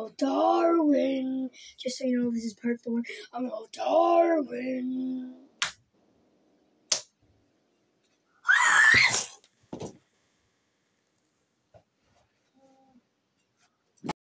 go Darwin. Just so you know, this is part 4. I'm going to go Darwin.